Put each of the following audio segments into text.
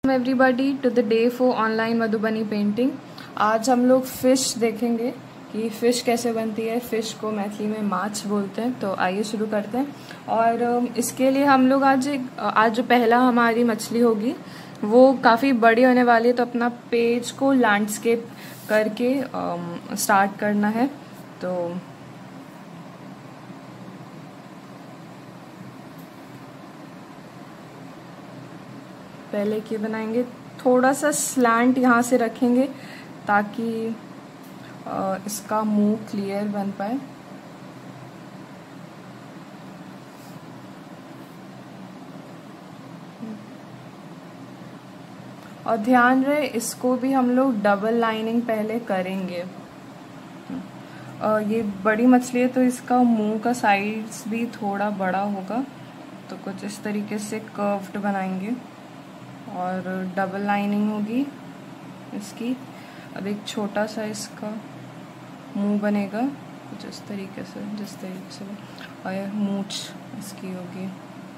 Everybody to the day for online Madhubani painting. आज हम लोग फिश देखेंगे कि फ़िश कैसे बनती है। फ़िश को मैथिली में माछ बोलते हैं। तो आइए शुरू करते हैं। और इसके लिए हम लोग आज जो पहला हमारी मछली होगी वो काफ़ी बड़ी होने वाली है, तो अपना पेज को लैंडस्केप करके स्टार्ट करना है। तो पहले क्या बनाएंगे, थोड़ा सा स्लैंट यहाँ से रखेंगे ताकि इसका मुंह क्लियर बन पाए। और ध्यान रहे इसको भी हम लोग डबल लाइनिंग पहले करेंगे। ये बड़ी मछली है तो इसका मुंह का साइड्स भी थोड़ा बड़ा होगा, तो कुछ इस तरीके से कर्व्ड बनाएंगे और डबल लाइनिंग होगी इसकी। अब एक छोटा सा इसका मुंह बनेगा कुछ इस तरीके से, जिस तरीके से, और मूंछ इसकी होगी।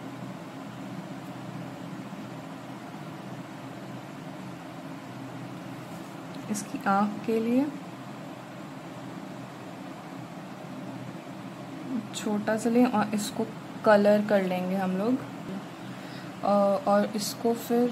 इसकी आँख के लिए छोटा सा लें और इसको कलर कर लेंगे हम लोग। और इसको फिर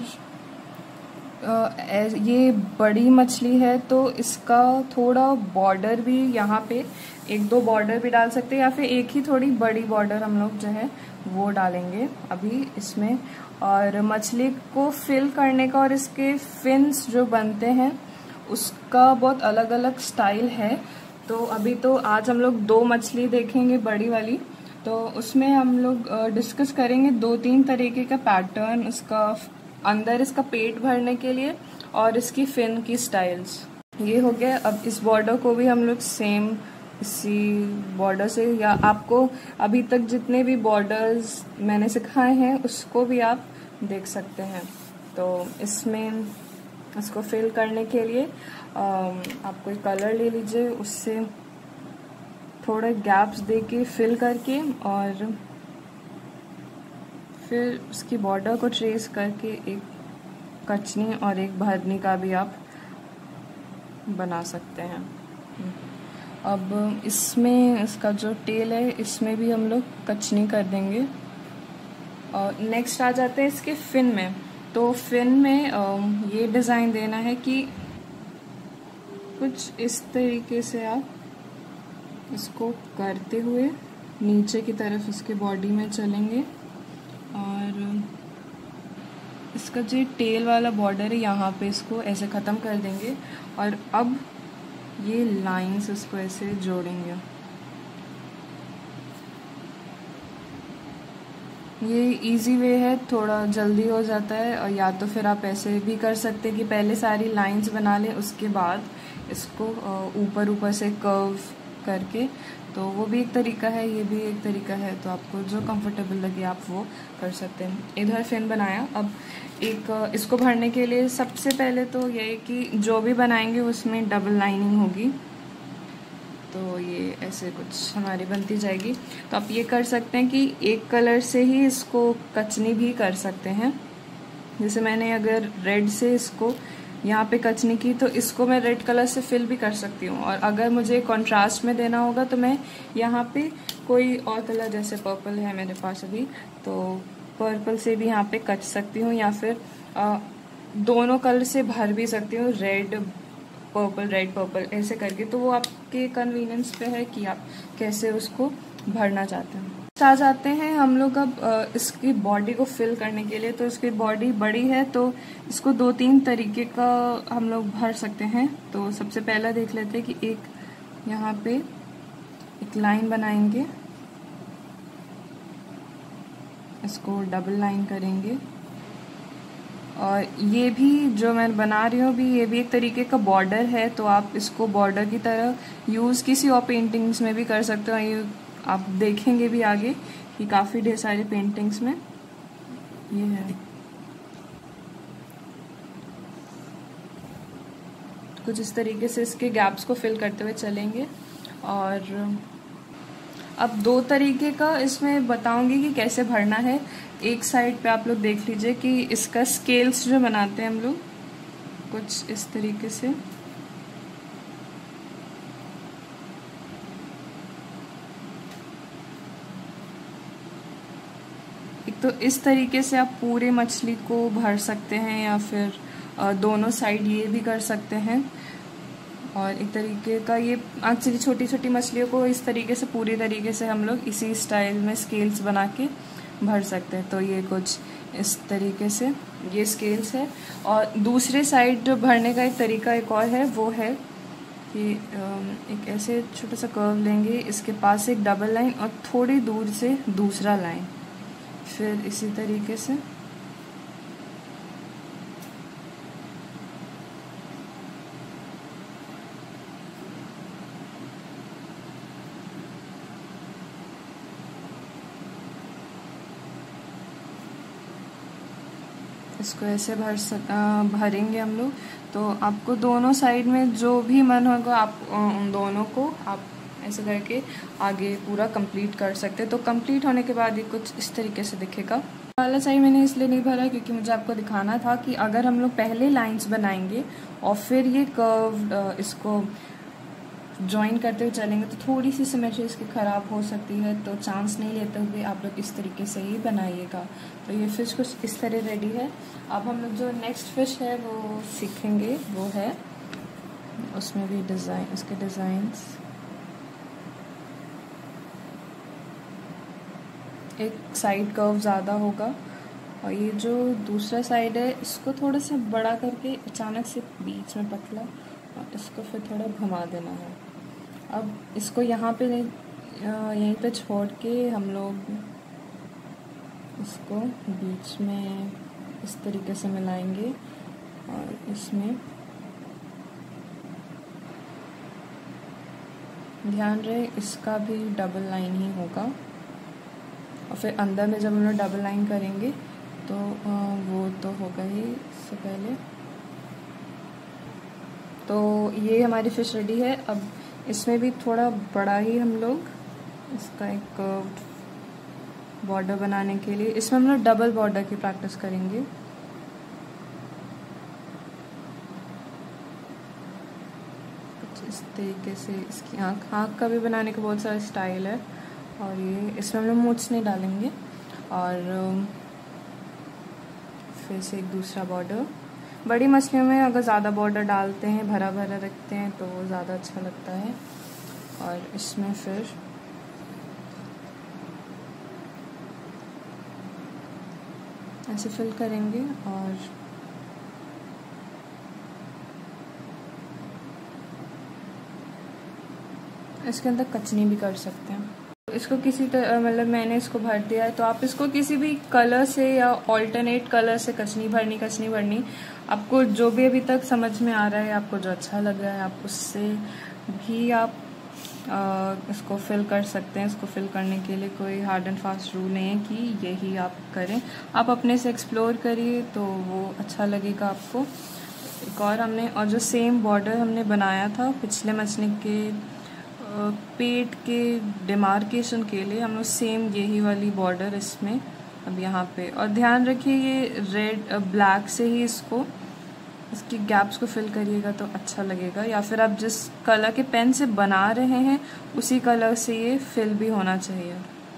ये बड़ी मछली है तो इसका थोड़ा बॉर्डर भी यहाँ पे एक दो बॉर्डर भी डाल सकते हैं, या फिर एक ही थोड़ी बड़ी बॉर्डर हम लोग जो है वो डालेंगे अभी इसमें। और मछली को फिल करने का और इसके फिन्स जो बनते हैं उसका बहुत अलग अलग स्टाइल है। तो अभी तो आज हम लोग दो मछली देखेंगे बड़ी वाली, तो उसमें हम लोग डिस्कस करेंगे दो तीन तरीके का पैटर्न, उसका अंदर इसका पेट भरने के लिए और इसकी फिन की स्टाइल्स। ये हो गया। अब इस बॉर्डर को भी हम लोग सेम इसी बॉर्डर से, या आपको अभी तक जितने भी बॉर्डर्स मैंने सिखाए हैं उसको भी आप देख सकते हैं। तो इसमें इसको फिल करने के लिए आप कोई कलर ले लीजिए, उससे थोड़े गैप्स दे के फिल करके और फिर उसकी बॉर्डर को ट्रेस करके एक कचनी और एक भरनी का भी आप बना सकते हैं। अब इसमें इसका जो टेल है इसमें भी हम लोग कचनी कर देंगे। और नेक्स्ट आ जाते हैं इसके फिन में। तो फिन में ये डिज़ाइन देना है कि कुछ इस तरीके से आप इसको करते हुए नीचे की तरफ इसके बॉडी में चलेंगे और इसका जो टेल वाला बॉर्डर है यहाँ पे इसको ऐसे ख़त्म कर देंगे और अब ये लाइंस इसको ऐसे जोड़ेंगे। ये इजी वे है, थोड़ा जल्दी हो जाता है। और या तो फिर आप ऐसे भी कर सकते हैं कि पहले सारी लाइंस बना लें, उसके बाद इसको ऊपर ऊपर से कर्व करके, तो वो भी एक तरीका है, ये भी एक तरीका है। तो आपको जो कंफर्टेबल लगे आप वो कर सकते हैं। इधर फिन बनाया। अब एक इसको भरने के लिए सबसे पहले तो ये कि जो भी बनाएंगे उसमें डबल लाइनिंग होगी, तो ये ऐसे कुछ हमारी बनती जाएगी। तो आप ये कर सकते हैं कि एक कलर से ही इसको कचनी भी कर सकते हैं। जैसे मैंने अगर रेड से इसको यहाँ पे कचनी की तो इसको मैं रेड कलर से फिल भी कर सकती हूँ। और अगर मुझे कंट्रास्ट में देना होगा तो मैं यहाँ पे कोई और कलर, जैसे पर्पल है मेरे पास अभी, तो पर्पल से भी यहाँ पे कच सकती हूँ, या फिर दोनों कलर से भर भी सकती हूँ, रेड पर्पल रेड पर्पल ऐसे करके। तो वो आपके कन्वीनियंस पे है कि आप कैसे उसको भरना चाहते हैं। आ जाते हैं हम लोग अब इसकी बॉडी को फिल करने के लिए। तो इसकी बॉडी बड़ी है तो इसको दो तीन तरीके का हम लोग भर सकते हैं। तो सबसे पहला देख लेते हैं कि एक यहाँ पे एक लाइन बनाएंगे, इसको डबल लाइन करेंगे। और ये भी जो मैं बना रही हूँ भी, ये भी एक तरीके का बॉर्डर है, तो आप इसको बॉर्डर की तरह यूज़ किसी और पेंटिंग्स में भी कर सकते हो। ये आप देखेंगे भी आगे कि काफ़ी ढेर सारी पेंटिंग्स में ये है। कुछ इस तरीके से इसके गैप्स को फिल करते हुए चलेंगे। और अब 2 तरीके का इसमें बताऊंगी कि कैसे भरना है। एक साइड पे आप लोग देख लीजिए कि इसका स्केल्स जो बनाते हैं हम लोग कुछ इस तरीके से, एक तो इस तरीके से आप पूरे मछली को भर सकते हैं या फिर दोनों साइड ये भी कर सकते हैं। और एक तरीके का ये एक्चुअली छोटी छोटी मछलियों को इस तरीके से पूरी तरीके से हम लोग इसी स्टाइल में स्केल्स बना के भर सकते हैं। तो ये कुछ इस तरीके से ये स्केल्स है। और दूसरे साइड जो भरने का एक तरीका एक और है, वो है कि एक ऐसे छोटा सा कर्व लेंगे, इसके पास एक डबल लाइन और थोड़ी दूर से दूसरा लाइन, फिर इसी तरीके से इसको ऐसे भरेंगे हम लोग। तो आपको दोनों साइड में जो भी मन होगा आप उन दोनों को आप ऐसे करके आगे पूरा कंप्लीट कर सकते हैं। तो कंप्लीट होने के बाद ये कुछ इस तरीके से दिखेगा। वाला साइड मैंने इसलिए नहीं भरा क्योंकि मुझे आपको दिखाना था कि अगर हम लोग पहले लाइंस बनाएंगे और फिर ये कर्व इसको ज्वाइन करते हुए चलेंगे तो थोड़ी सी सिमेट्री इसकी ख़राब हो सकती है। तो चांस नहीं लेते हुए आप लोग इस तरीके से ही बनाइएगा। तो ये फिश कुछ इस तरह रेडी है। अब हम लोग जो नेक्स्ट फिश है वो सीखेंगे, वो है उसमें भी डिज़ाइन, उसके डिज़ाइंस एक साइड कर्व ज़्यादा होगा और ये जो दूसरा साइड है इसको थोड़ा सा बड़ा करके अचानक से बीच में पतला और इसको फिर थोड़ा घुमा देना है। अब इसको यहाँ पे नहीं, यहीं पे छोड़ के हम लोग इसको बीच में इस तरीके से मिलाएंगे और इसमें ध्यान रहे इसका भी डबल लाइन ही होगा। और फिर अंदर में जब हम लोग डबल लाइन करेंगे तो वो तो होगा ही इससे पहले। तो ये हमारी फिश रेडी है। अब इसमें भी थोड़ा बड़ा ही हम लोग इसका एक बॉर्डर बनाने के लिए इसमें हम लोग डबल बॉर्डर की प्रैक्टिस करेंगे। कुछ इस तरीके से इसकी आँख का भी बनाने का बहुत सारा स्टाइल है। और ये इसमें हम लोग मूंछ नहीं डालेंगे। और फिर से एक दूसरा बॉर्डर। बड़ी मछलियों में अगर ज़्यादा बॉर्डर डालते हैं, भरा भरा रखते हैं तो वो ज़्यादा अच्छा लगता है। और इसमें फिर ऐसे फिल करेंगे और इसके अंदर कचनी भी कर सकते हैं। इसको किसी तरह मतलब मैंने इसको भर दिया है तो आप इसको किसी भी कलर से या ऑल्टरनेट कलर से कचनी भरनी आपको जो भी अभी तक समझ में आ रहा है, आपको जो अच्छा लग रहा है आप उससे भी आप इसको फिल कर सकते हैं। इसको फिल करने के लिए कोई हार्ड एंड फास्ट रूल नहीं है कि यही आप करें, आप अपने से एक्सप्लोर करिए तो वो अच्छा लगेगा आपको। एक और जो सेम बॉर्डर हमने बनाया था पिछले मछली के पेट के डिमार्केशन के लिए, हम लोग सेम यही वाली बॉर्डर इसमें अब यहाँ पे। और ध्यान रखिए ये रेड ब्लैक से ही इसकी गैप्स को फिल करिएगा तो अच्छा लगेगा। या फिर आप जिस कलर के पेन से बना रहे हैं उसी कलर से ये फिल भी होना चाहिए।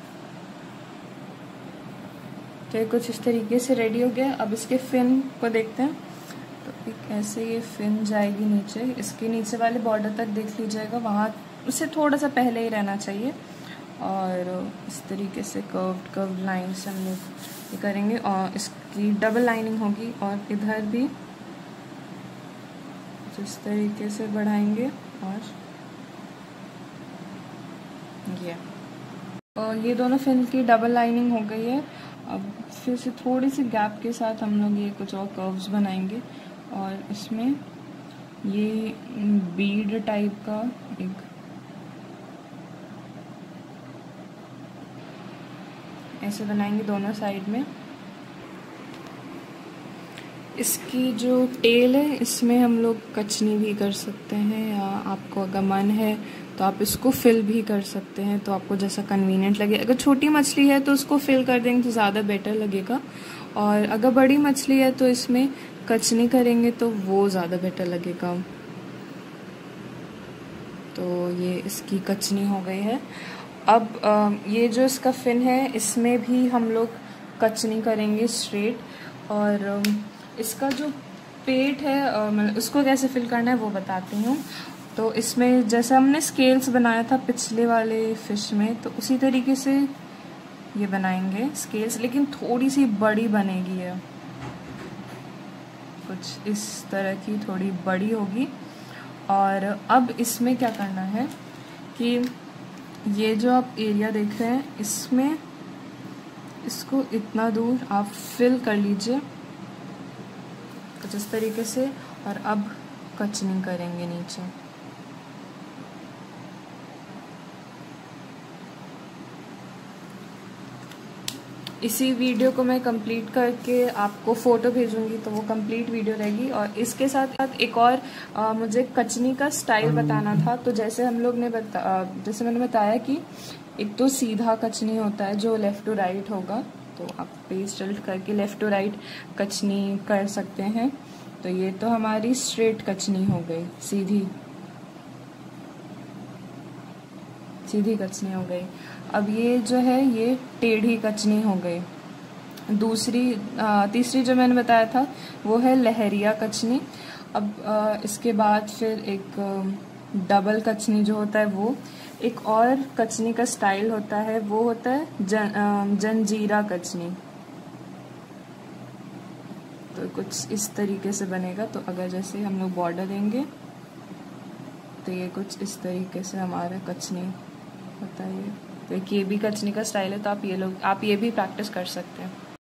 तो ये कुछ इस तरीके से रेडी हो गया। अब इसके फिन को देखते हैं। तो एक ऐसे ये फिन जाएगी नीचे, इसके नीचे वाले बॉर्डर तक देख लीजिएगा, वहाँ उससे थोड़ा सा पहले ही रहना चाहिए। और इस तरीके से कर्व लाइन से हम लोग ये करेंगे और इसकी डबल लाइनिंग होगी। और इधर भी इस तरीके से बढ़ाएंगे और ये दोनों फिन की डबल लाइनिंग हो गई है। अब फिर से थोड़ी सी गैप के साथ हम लोग ये कुछ और कर्व्स बनाएंगे और इसमें ये बीड टाइप का एक ऐसे बनाएंगे दोनों साइड में। इसकी जो टेल है इसमें हम लोग कचनी भी कर सकते हैं या आपको अगर मन है तो आप इसको फिल भी कर सकते हैं, तो आपको जैसा कन्वीनियंट लगे। अगर छोटी मछली है तो उसको फिल कर देंगे तो ज़्यादा बेटर लगेगा, और अगर बड़ी मछली है तो इसमें कचनी करेंगे तो वो ज़्यादा बेटर लगेगा। तो ये इसकी कचनी हो गई है। अब ये जो इसका फिन है इसमें भी हम लोग कचनी करेंगे स्ट्रेट, और इसका जो पेट है मतलब उसको कैसे फिल करना है वो बताती हूँ। तो इसमें जैसे हमने स्केल्स बनाया था पिछले वाले फिश में, तो उसी तरीके से ये बनाएंगे स्केल्स, लेकिन थोड़ी सी बड़ी बनेगी है, कुछ इस तरह की थोड़ी बड़ी होगी। और अब इसमें क्या करना है कि ये जो आप एरिया देख रहे हैं इसमें इसको इतना दूर आप फिल कर लीजिए कुछ इस तरीके से, और अब कचनी करेंगे नीचे। इसी वीडियो को मैं कंप्लीट करके आपको फ़ोटो भेजूंगी, तो वो कंप्लीट वीडियो रहेगी। और इसके साथ साथ एक और मुझे कचनी का स्टाइल बताना था। तो जैसे हम लोग ने जैसे मैंने बताया कि एक तो सीधा कचनी होता है जो लेफ़्ट टू राइट होगा, तो आप पेज टिल्ट करके लेफ़्ट टू राइट कचनी कर सकते हैं। तो ये तो हमारी स्ट्रेट कचनी हो गई, सीधी कचनी हो गई। अब ये जो है ये टेढ़ी कचनी हो गई। तीसरी जो मैंने बताया था वो है लहरिया कचनी। अब इसके बाद फिर एक डबल कचनी जो होता है वो, एक और कचनी का स्टाइल होता है वो होता है जंजीरा कचनी। तो कुछ इस तरीके से बनेगा। तो अगर जैसे हम लोग बॉर्डर देंगे तो ये कुछ इस तरीके से हमारा कचनी होता है। तो ये भी कचनी का स्टाइल है, तो आप ये भी प्रैक्टिस कर सकते हैं।